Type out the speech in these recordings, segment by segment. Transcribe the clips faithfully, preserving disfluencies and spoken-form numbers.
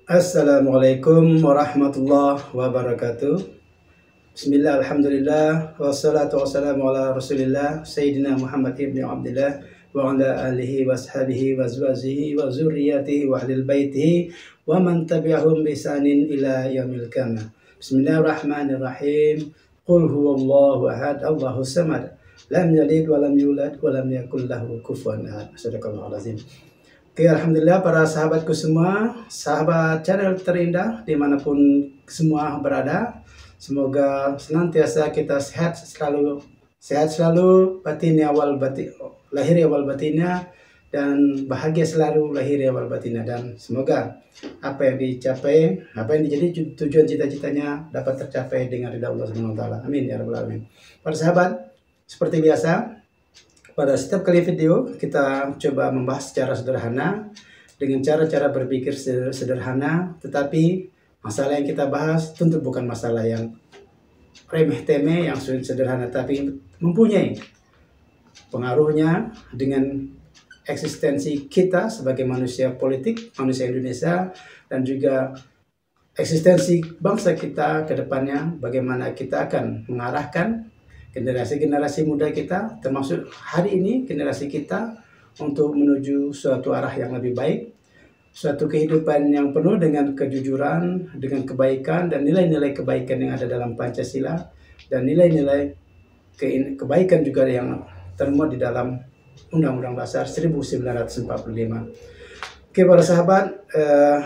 Assalamualaikum warahmatullahi wabarakatuh. Bismillah, alhamdulillah, wassalatu wassalamu ala rasulillah Sayyidina Muhammad ibn Abdullah wa ala alihi wa ashabihi wa azwajihi wa zurriyatihi wa ahlil baitihi wa man tabi'ahum bisanin ila yaumil qiyamah. Bismillahirrahmanirrahim. Qul huwallahu ahad, Allahu samad, lam yalid wa lam yulad wa lam yakul lahu kufuwan ahad. Sadaqallahul azim. Oke, alhamdulillah para sahabatku semua, sahabat channel terindah dimanapun semua berada, semoga senantiasa kita sehat selalu, sehat selalu batinnya wal batin, lahir wal batinnya, dan bahagia selalu lahir wal batinnya, dan semoga apa yang dicapai, apa yang menjadi tujuan cita-citanya dapat tercapai dengan ridha Allah Subhanahu wa taala. Amin ya rabbal alamin. Para sahabat, seperti biasa, pada setiap kali video kita coba membahas secara sederhana dengan cara-cara berpikir sederhana, tetapi masalah yang kita bahas tentu bukan masalah yang remeh-temeh, yang sederhana, tapi mempunyai pengaruhnya dengan eksistensi kita sebagai manusia politik, manusia Indonesia, dan juga eksistensi bangsa kita ke depannya, bagaimana kita akan mengarahkan generasi-generasi muda kita, termasuk hari ini generasi kita, untuk menuju suatu arah yang lebih baik, suatu kehidupan yang penuh dengan kejujuran, dengan kebaikan, dan nilai-nilai kebaikan yang ada dalam Pancasila, dan nilai-nilai ke kebaikan juga yang termuat di dalam Undang-Undang Dasar seribu sembilan ratus empat puluh lima. Oke para sahabat, eh,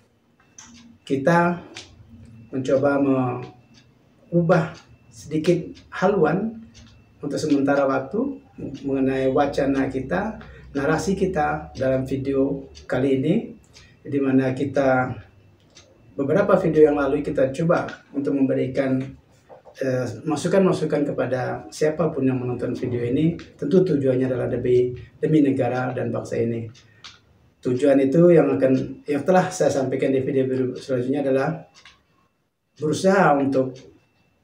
kita mencoba mengubah sedikit haluan untuk sementara waktu mengenai wacana kita, narasi kita dalam video kali ini, di mana kita beberapa video yang lalu kita coba untuk memberikan masukan-masukan eh, kepada siapapun yang menonton video ini. Tentu tujuannya adalah demi demi negara dan bangsa ini. Tujuan itu yang akan yang telah saya sampaikan di video-video selanjutnya adalah berusaha untuk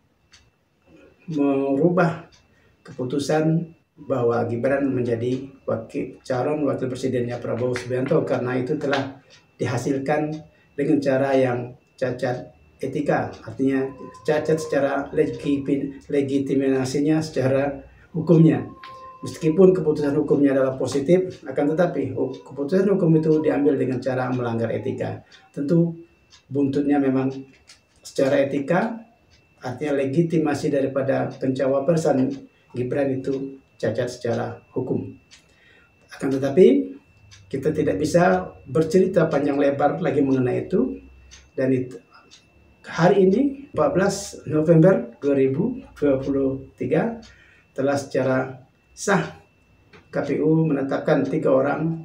merubah keputusan bahwa Gibran menjadi wakil calon wakil presidennya Prabowo Subianto, karena itu telah dihasilkan dengan cara yang cacat etika, artinya cacat secara legitimasinya secara hukumnya. Meskipun keputusan hukumnya adalah positif, akan tetapi keputusan hukum itu diambil dengan cara melanggar etika. Tentu buntutnya memang secara etika, artinya legitimasi daripada pencawapresan Gibran itu cacat secara hukum. Akan tetapi kita tidak bisa bercerita panjang lebar lagi mengenai itu, dan itu hari ini empat belas November dua ribu dua puluh tiga telah secara sah K P U menetapkan tiga orang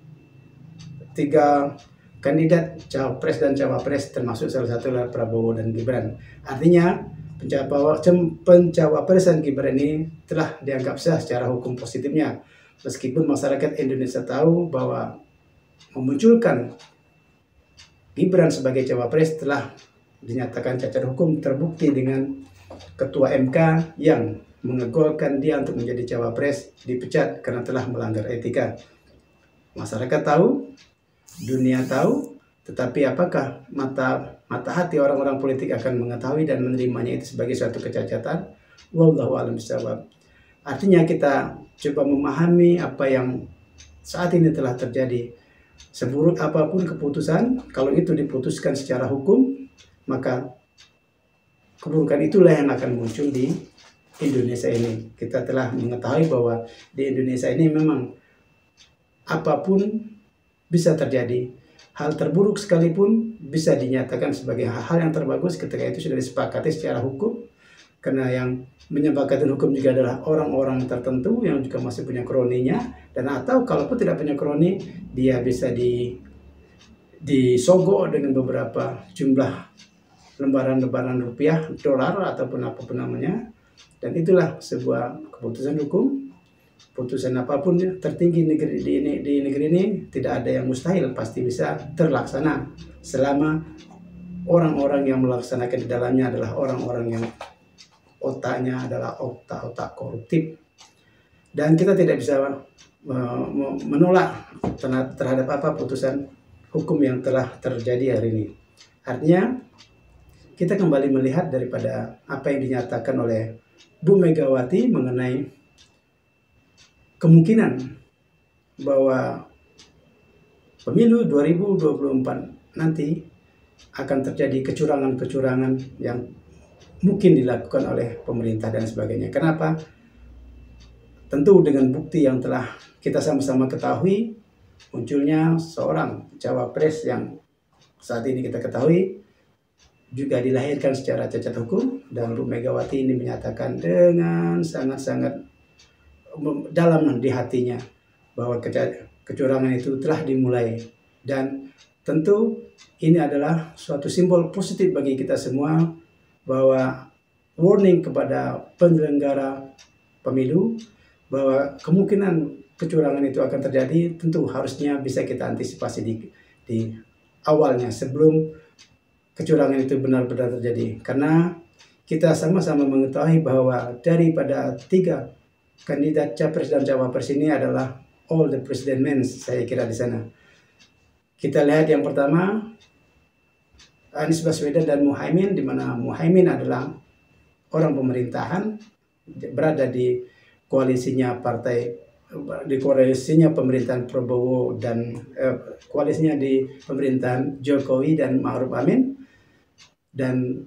tiga kandidat cawapres dan cawapres, termasuk salah satu adalah Prabowo dan Gibran. Artinya pencawapresan Gibran ini telah dianggap sah secara hukum positifnya, meskipun masyarakat Indonesia tahu bahwa memunculkan Gibran sebagai cawapres telah dinyatakan cacat hukum, terbukti dengan Ketua M K yang mengegolkan dia untuk menjadi cawapres dipecat karena telah melanggar etika. Masyarakat tahu, dunia tahu, tetapi apakah mata mata hati orang-orang politik akan mengetahui dan menerimanya itu sebagai suatu kecacatan? Wallahu a'lam bishawab. Artinya kita coba memahami apa yang saat ini telah terjadi. Seburuk apapun keputusan, kalau itu diputuskan secara hukum, maka keburukan itulah yang akan muncul di Indonesia ini. Kita telah mengetahui bahwa di Indonesia ini memang apapun bisa terjadi. Hal terburuk sekalipun bisa dinyatakan sebagai hal yang terbagus ketika itu sudah disepakati secara hukum, karena yang menyepakati hukum juga adalah orang-orang tertentu yang juga masih punya kroninya, dan atau kalaupun tidak punya kroni, dia bisa di disogok dengan beberapa jumlah lembaran-lembaran rupiah, dolar, ataupun apapun namanya. Dan itulah sebuah keputusan hukum. Putusan apapun tertinggi negeri di, ini, di negeri ini tidak ada yang mustahil, pasti bisa terlaksana selama orang-orang yang melaksanakan di dalamnya adalah orang-orang yang otaknya adalah otak-otak koruptif. Dan kita tidak bisa uh, menolak terhadap apa putusan hukum yang telah terjadi hari ini. Artinya kita kembali melihat daripada apa yang dinyatakan oleh Bu Megawati mengenai kemungkinan bahwa pemilu dua ribu dua puluh empat nanti akan terjadi kecurangan-kecurangan yang mungkin dilakukan oleh pemerintah dan sebagainya. Kenapa? Tentu dengan bukti yang telah kita sama-sama ketahui, munculnya seorang cawapres yang saat ini kita ketahui juga dilahirkan secara cacat hukum, dan Bu Megawati ini menyatakan dengan sangat-sangat dalam di hatinya bahwa kecurangan itu telah dimulai, dan tentu ini adalah suatu simbol positif bagi kita semua bahwa warning kepada penyelenggara pemilu bahwa kemungkinan kecurangan itu akan terjadi. Tentu harusnya bisa kita antisipasi di, di awalnya sebelum kecurangan itu benar-benar terjadi, karena kita sama-sama mengetahui bahwa daripada tiga kandidat capres dan cawapres ini adalah all the president men, saya kira di sana. Kita lihat yang pertama Anies Baswedan dan Muhaimin, di mana Muhaimin adalah orang pemerintahan, berada di koalisinya partai, di koalisinya pemerintahan Prabowo dan eh, koalisinya di pemerintahan Jokowi dan Ma'ruf Amin. Dan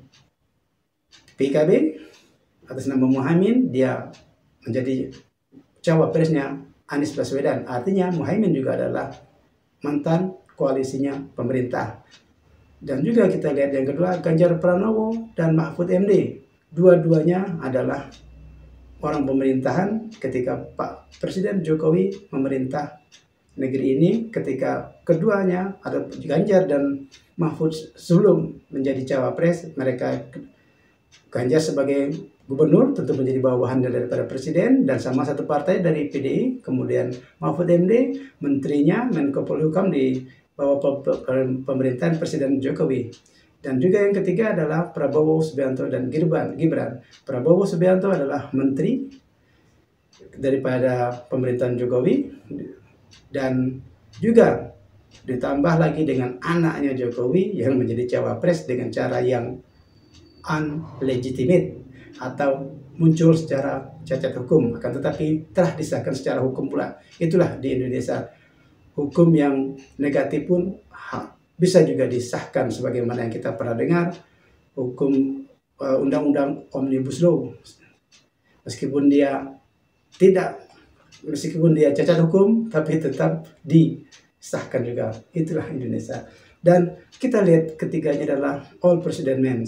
P K B atas nama Muhaimin, dia menjadi cawapresnya Anies Baswedan. Artinya Muhaimin juga adalah mantan koalisinya pemerintah. Dan juga kita lihat yang kedua, Ganjar Pranowo dan Mahfud M D. Dua-duanya adalah orang pemerintahan ketika Pak Presiden Jokowi memerintah negeri ini. Ketika keduanya ada Ganjar dan Mahfud sebelum menjadi cawapres, mereka Ganjar sebagai gubernur tentu menjadi bawahan daripada presiden dan sama satu partai dari P D I. Kemudian Mahfud M D menterinya Menko Polhukam di bawah pemerintahan Presiden Jokowi. Dan juga yang ketiga adalah Prabowo Subianto dan Gibran. Gibran. Prabowo Subianto adalah menteri daripada pemerintahan Jokowi, dan juga ditambah lagi dengan anaknya Jokowi yang menjadi cawapres dengan cara yang unlegitimate atau muncul secara cacat hukum, akan tetapi telah disahkan secara hukum pula. Itulah di Indonesia, hukum yang negatif pun ha, bisa juga disahkan sebagaimana yang kita pernah dengar, hukum uh, undang-undang Omnibus Law. Meskipun dia tidak, meskipun dia cacat hukum, tapi tetap disahkan juga. Itulah Indonesia. Dan kita lihat ketiganya adalah all president men.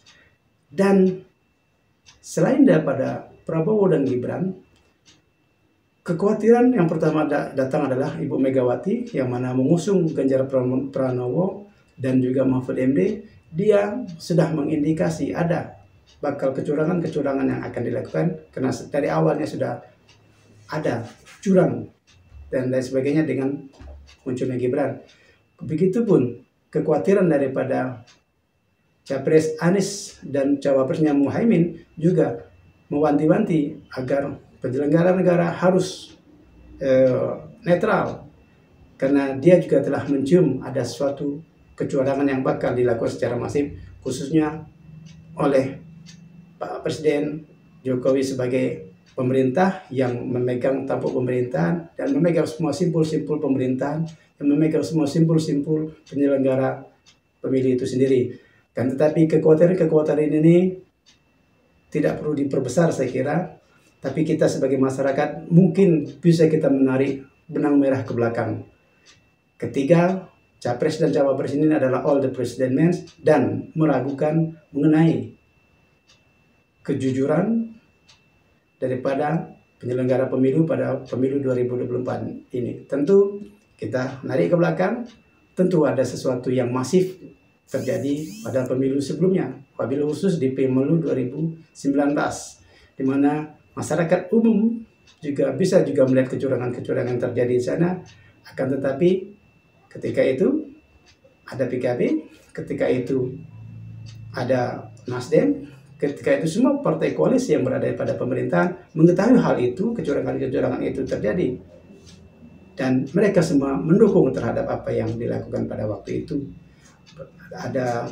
Dan selain daripada Prabowo dan Gibran, kekhawatiran yang pertama datang adalah Ibu Megawati, yang mana mengusung Ganjar Pranowo dan juga Mahfud M D. Dia sudah mengindikasi ada bakal kecurangan-kecurangan yang akan dilakukan, karena dari awalnya sudah ada curang dan lain sebagainya dengan munculnya Gibran. Begitupun kekhawatiran daripada Capres Anies dan cawapresnya Muhaimin juga mewanti-wanti agar penyelenggara negara harus eh, netral, karena dia juga telah mencium ada suatu kecurangan yang bakal dilakukan secara masif, khususnya oleh Pak Presiden Jokowi sebagai pemerintah yang memegang tampuk pemerintahan dan memegang semua simpul-simpul pemerintahan, yang memegang semua simpul-simpul penyelenggara pemilu itu sendiri. Kan tetapi kekhawatiran-kekhawatiran ini tidak perlu diperbesar, saya kira. Tapi kita sebagai masyarakat mungkin bisa kita menarik benang merah ke belakang. Ketiga, capres dan cawapres ini adalah all the president men, dan meragukan mengenai kejujuran daripada penyelenggara pemilu pada pemilu dua ribu dua puluh empat ini. Tentu kita narik ke belakang, tentu ada sesuatu yang masif terjadi pada pemilu sebelumnya, wabil khusus di pemilu dua ribu sembilan belas, di mana masyarakat umum juga bisa juga melihat kecurangan-kecurangan terjadi di sana. Akan tetapi ketika itu ada P K B, ketika itu ada Nasdem, ketika itu semua partai koalisi yang berada pada pemerintahan mengetahui hal itu, kecurangan-kecurangan itu terjadi. dan mereka semua mendukung terhadap apa yang dilakukan pada waktu itu. Ada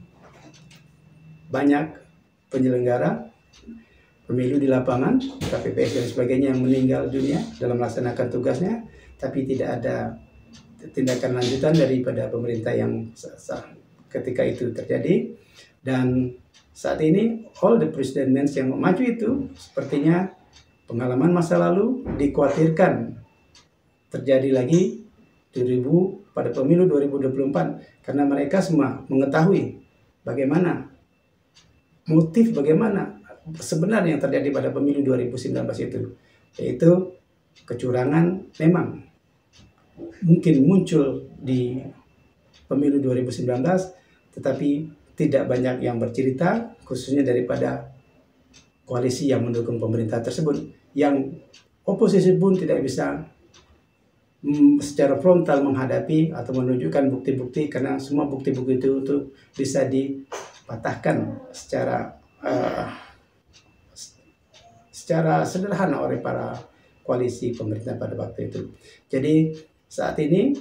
banyak penyelenggara pemilu di lapangan, K P P S dan sebagainya yang meninggal dunia dalam melaksanakan tugasnya, tapi tidak ada tindakan lanjutan daripada pemerintah yang ketika itu terjadi. Dan saat ini all the presidents yang maju itu sepertinya pengalaman masa lalu dikhawatirkan terjadi lagi dua ribu pada pemilu dua ribu dua puluh empat, karena mereka semua mengetahui bagaimana motif, bagaimana sebenarnya yang terjadi pada pemilu dua ribu sembilan belas itu, yaitu kecurangan memang mungkin muncul di pemilu dua ribu sembilan belas, tetapi tidak banyak yang bercerita, khususnya daripada koalisi yang mendukung pemerintah tersebut. Yang oposisi pun tidak bisa mm, secara frontal menghadapi atau menunjukkan bukti-bukti, karena semua bukti-bukti itu, itu bisa dipatahkan secara uh, secara sederhana oleh para koalisi pemerintah pada waktu itu. Jadi saat ini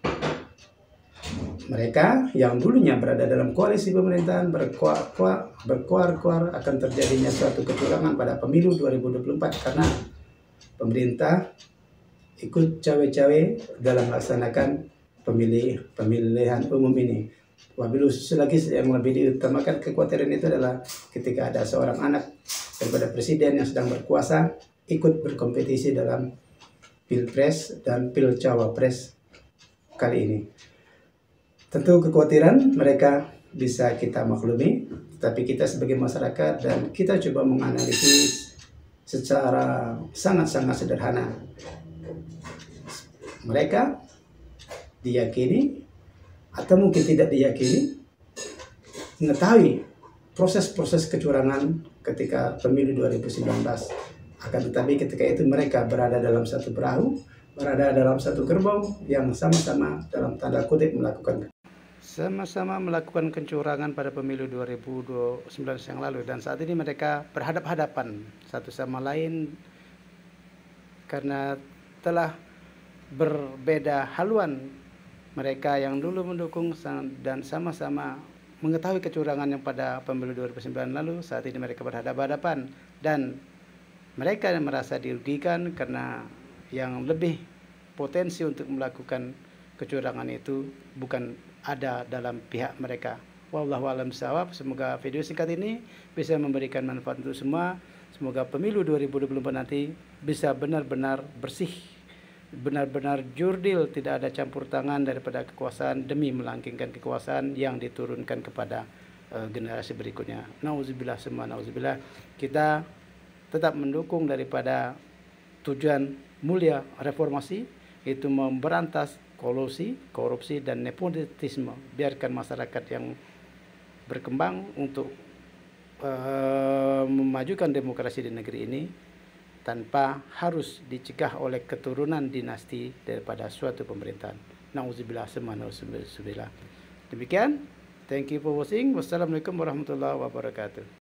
mereka yang dulunya berada dalam koalisi pemerintahan berkuar-kuar akan terjadinya suatu kecurangan pada pemilu dua ribu dua puluh empat, karena pemerintah ikut cawe-cawe dalam melaksanakan pemilih pemilihan umum ini. Wabil khusus lagi yang lebih diutamakan kekhawatiran itu adalah ketika ada seorang anak daripada presiden yang sedang berkuasa ikut berkompetisi dalam pilpres dan pil cawapres kali ini. Tentu kekhawatiran mereka bisa kita maklumi, tapi kita sebagai masyarakat dan kita coba menganalisis secara sangat-sangat sederhana. Mereka diyakini atau mungkin tidak diyakini mengetahui proses-proses kecurangan ketika pemilu dua ribu sembilan belas. Akan tetapi ketika itu mereka berada dalam satu perahu, berada dalam satu gerbong yang sama-sama dalam tanda kutip melakukan sama-sama melakukan kecurangan pada pemilu dua ribu sembilan belas yang lalu, dan saat ini mereka berhadap-hadapan satu sama lain karena telah berbeda haluan. Mereka yang dulu mendukung dan sama-sama mengetahui kecurangan yang pada pemilu dua ribu sembilan lalu, saat ini mereka berhadapan-hadapan dan mereka merasa dirugikan karena yang lebih potensi untuk melakukan kecurangan itu bukan ada dalam pihak mereka. Wallahu a'lam bishawab. Semoga video singkat ini bisa memberikan manfaat untuk semua. Semoga pemilu dua ribu dua puluh empat nanti bisa benar-benar bersih, benar-benar jurdil, tidak ada campur tangan daripada kekuasaan demi melanggengkan kekuasaan yang diturunkan kepada uh, generasi berikutnya. Nauzubillah semua nauzubillah. Kita tetap mendukung daripada tujuan mulia reformasi, itu memberantas kolusi, korupsi, dan nepotisme. Biarkan masyarakat yang berkembang untuk uh, memajukan demokrasi di negeri ini tanpa harus dicegah oleh keturunan dinasti daripada suatu pemerintahan. Nauzubillah semua nauzubillah. Demikian, thank you for watching. Wassalamualaikum warahmatullahi wabarakatuh.